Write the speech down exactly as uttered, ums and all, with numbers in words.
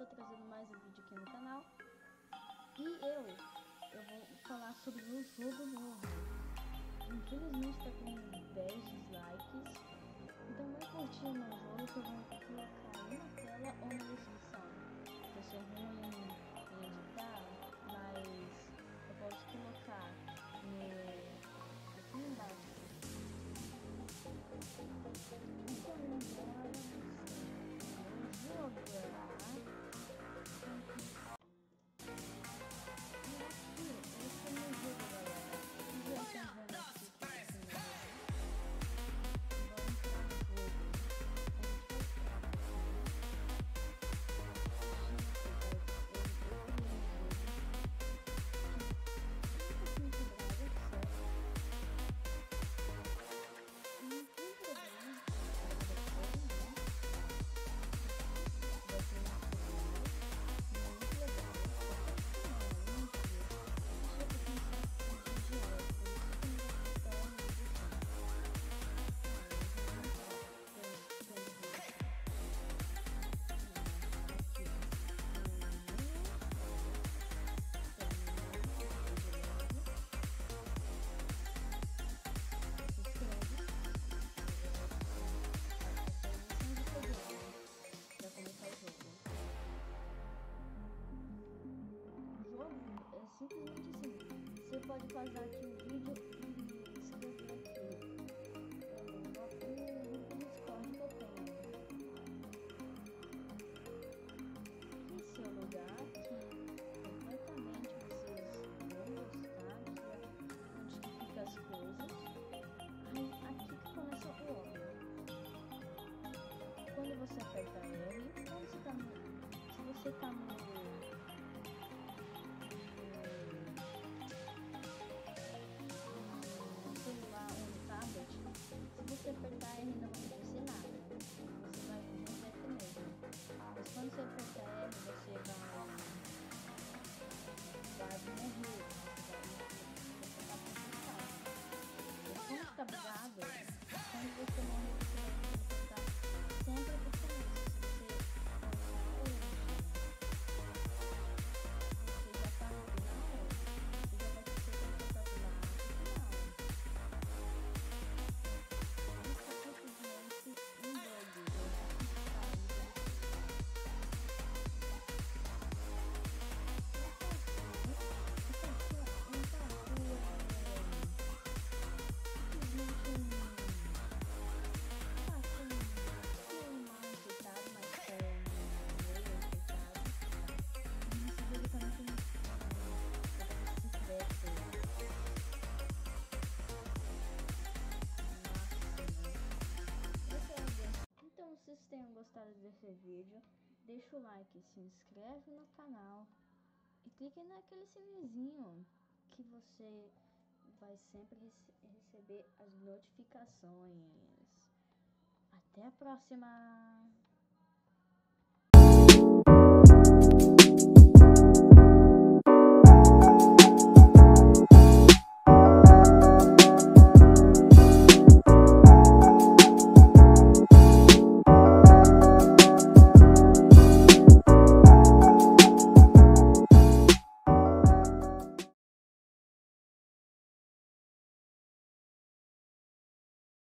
tô trazendo mais um vídeo aqui no canal. E eu, eu vou falar sobre um jogo novo. Infelizmente tá com dez dislikes. Então vai curtir o meu jogo que eu vou colocar aí na tela ou na descrição. Eu sou ruim em editar, mas eu posso colocar no, aqui embaixo. Então agora eu vou jogar. E aqui, esse é o meu jogo, galera. E já estão vendo aqui que esse é o meu jogo. Vamos entrar no jogo. É simplesmente assim, você pode pausar aqui o vídeo e escrever aqui no Discord que eu tenho. Esse é o lugar que completamente vocês vão gostar, que é onde que fica as coisas. Aí aqui que começa o óbvio. Quando você aperta R, quando você tá no, se você tá no se você apertar R não vai acontecer nada, você vai morrer aqui mesmo. Mas quando você apertar R você vai, vai morrer, você vai ficar complicado. E quando fica bugado, quando você morrer você vai ficar sempre pro começo. Então, se vocês tenham gostado desse vídeo, deixa o like, se inscreve no canal e clique naquele sininho que você vai sempre rece receber as notificações. Até a próxima!